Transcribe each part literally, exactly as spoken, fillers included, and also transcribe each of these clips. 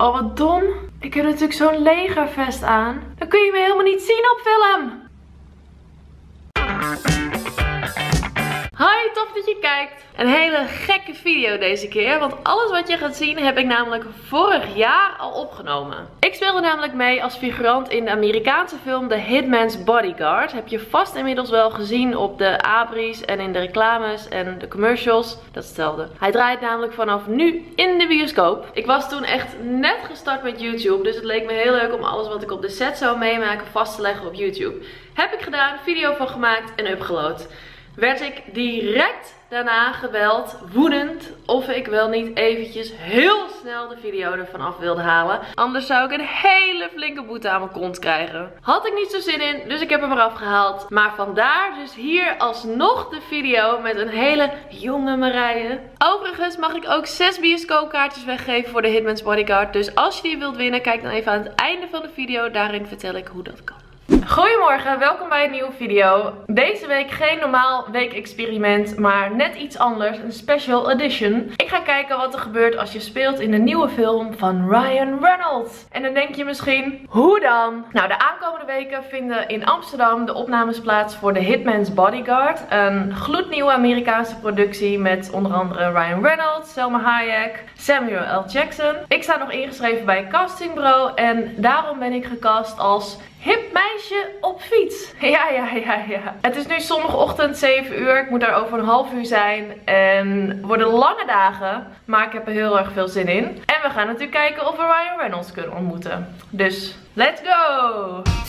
Oh, wat dom. Ik heb natuurlijk zo'n legervest aan. Dan kun je me helemaal niet zien op film. Hi, tof dat je kijkt. Een hele gekke video deze keer, want alles wat je gaat zien heb ik namelijk vorig jaar al opgenomen. Ik speelde namelijk mee als figurant in de Amerikaanse film The Hitman's Bodyguard. Heb je vast inmiddels wel gezien op de abris en in de reclames en de commercials. Dat is hetzelfde. Hij draait namelijk vanaf nu in de bioscoop. Ik was toen echt net gestart met YouTube, dus het leek me heel leuk om alles wat ik op de set zou meemaken vast te leggen op YouTube. Heb ik gedaan, video van gemaakt en upgeload. Werd ik direct daarna gebeld, woedend, of ik wel niet eventjes heel snel de video ervan af wilde halen. Anders zou ik een hele flinke boete aan mijn kont krijgen. Had ik niet zo zin in, dus ik heb hem eraf gehaald. Maar vandaar dus hier alsnog de video met een hele jonge Marije. Overigens mag ik ook zes bioscoopkaartjes weggeven voor de Hitman's Bodyguard. Dus als je die wilt winnen, kijk dan even aan het einde van de video. Daarin vertel ik hoe dat kan. Goedemorgen, welkom bij een nieuwe video. Deze week geen normaal weekexperiment, maar net iets anders, een special edition. Ik ga kijken wat er gebeurt als je speelt in de nieuwe film van Ryan Reynolds. En dan denk je misschien, hoe dan? Nou, de aankomende weken vinden in Amsterdam de opnames plaats voor The Hitman's Bodyguard. Een gloednieuwe Amerikaanse productie met onder andere Ryan Reynolds, Selma Hayek, Samuel L. Jackson. Ik sta nog ingeschreven bij Casting Bureau en daarom ben ik gecast als hip meisje op fiets. Ja, ja, ja, ja. Het is nu zondagochtend zeven uur. Ik moet daar over een half uur zijn. En het worden lange dagen. Maar ik heb er heel erg veel zin in. En we gaan natuurlijk kijken of we Ryan Reynolds kunnen ontmoeten. Dus, let's go!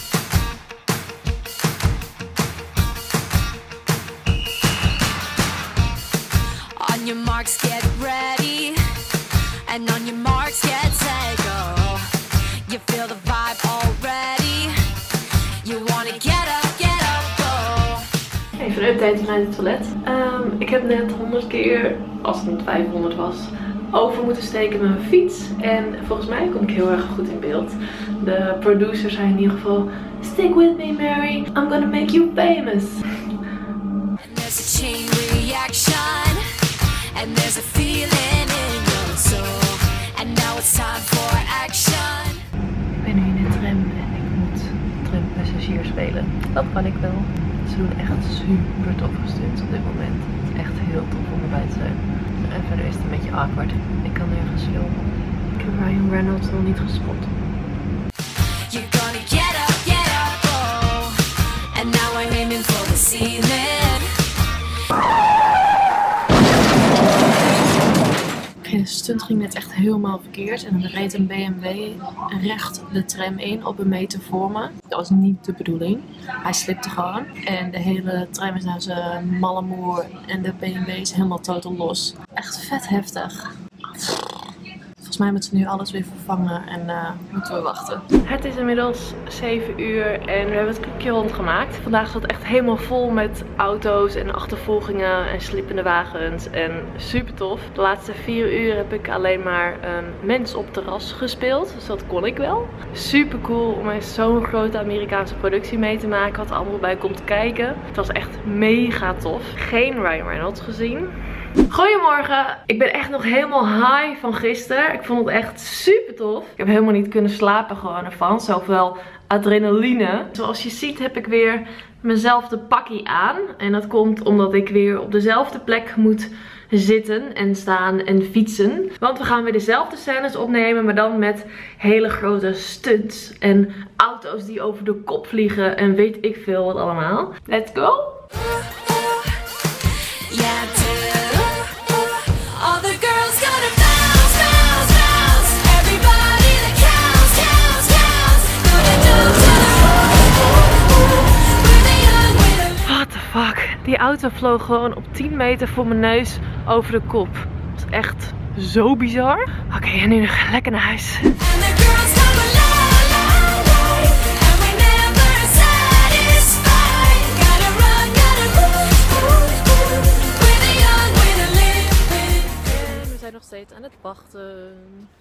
On your marks, get ready. And on your marks, get set, go. You feel the vibe already. Even een update vanuit het toilet. Um, ik heb net honderd keer, als het niet vijfhonderd was, over moeten steken met mijn fiets. En volgens mij kom ik heel erg goed in beeld. De producer zei in ieder geval, stick with me Mary, I'm gonna make you famous. There's a chain reaction and there's a feeling in your soul. And now it's time for action. Ik ben nu in de tram en ik moet trampassagier spelen. Dat kan ik wel. Ze doen echt super toffe stunts op dit moment. Het is echt heel tof om erbij te zijn. En verder is het een beetje awkward. Ik kan nergens filmen. Ik heb Ryan Reynolds nog niet gespot. You're gonna get up, get up, oh. And now I'm aiming for the ceiling. Oké, de stunt ging net echt helemaal verkeerd. En dan reed een B M W recht de tram in op een meter voor me. Dat was niet de bedoeling. Hij slipte gewoon. En de hele tram is naar zijn malle moer. En de B M W is helemaal totaal los. Echt vet heftig. Volgens mij moeten ze nu alles weer vervangen en uh, moeten we wachten. Het is inmiddels zeven uur en we hebben het klokje rondgemaakt. Vandaag zat het echt helemaal vol met auto's en achtervolgingen en slippende wagens. En super tof. De laatste vier uur heb ik alleen maar een mens op terras gespeeld. Dus dat kon ik wel. Super cool om eens zo'n grote Amerikaanse productie mee te maken. Wat er allemaal bij komt kijken. Het was echt mega tof. Geen Ryan Reynolds gezien. Goedemorgen, ik ben echt nog helemaal high van gisteren. Ik vond het echt super tof. Ik heb helemaal niet kunnen slapen gewoon ervan. Zoveel adrenaline. Zoals je ziet heb ik weer mezelfde pakkie aan. En dat komt omdat ik weer op dezelfde plek moet zitten en staan en fietsen. Want we gaan weer dezelfde scènes opnemen, maar dan met hele grote stunts. En auto's die over de kop vliegen en weet ik veel wat allemaal. Let's go! Fuck, die auto vloog gewoon op tien meter voor mijn neus over de kop. Dat is echt zo bizar. Oké, okay, en nu nog lekker naar huis. En we zijn nog steeds aan het wachten.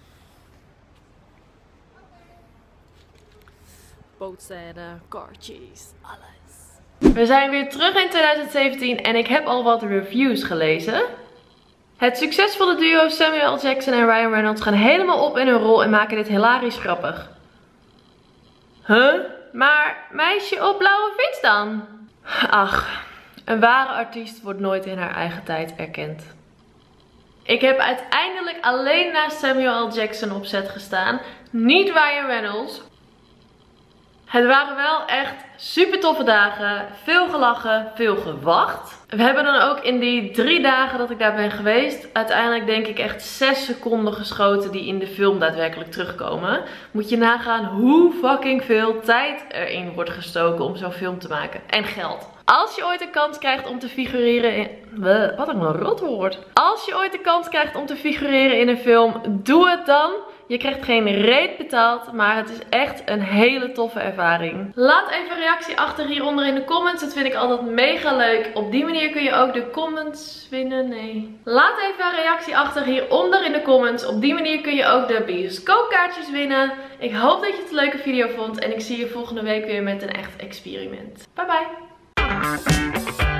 Bootscène, kaartjes, alles. We zijn weer terug in twintig zeventien en ik heb al wat reviews gelezen. Het succesvolle duo Samuel L. Jackson en Ryan Reynolds gaan helemaal op in hun rol en maken dit hilarisch grappig. Huh? Maar meisje op blauwe fiets dan? Ach, een ware artiest wordt nooit in haar eigen tijd erkend. Ik heb uiteindelijk alleen naast Samuel L. Jackson op set gestaan, niet Ryan Reynolds. Het waren wel echt super toffe dagen, veel gelachen, veel gewacht. We hebben dan ook in die drie dagen dat ik daar ben geweest, uiteindelijk denk ik echt zes seconden geschoten die in de film daadwerkelijk terugkomen. Moet je nagaan hoe fucking veel tijd erin wordt gestoken om zo'n film te maken. En geld. Als je ooit een kans krijgt om te figureren in... Wat een rotwoord. Als je ooit de kans krijgt om te figureren in een film, doe het dan. Je krijgt geen reet betaald, maar het is echt een hele toffe ervaring. Laat even een reactie achter hieronder in de comments. Dat vind ik altijd mega leuk. Op die manier kun je ook de comments winnen. Nee. Laat even een reactie achter hieronder in de comments. Op die manier kun je ook de bioscoopkaartjes winnen. Ik hoop dat je het een leuke video vond. En ik zie je volgende week weer met een echt experiment. Bye bye.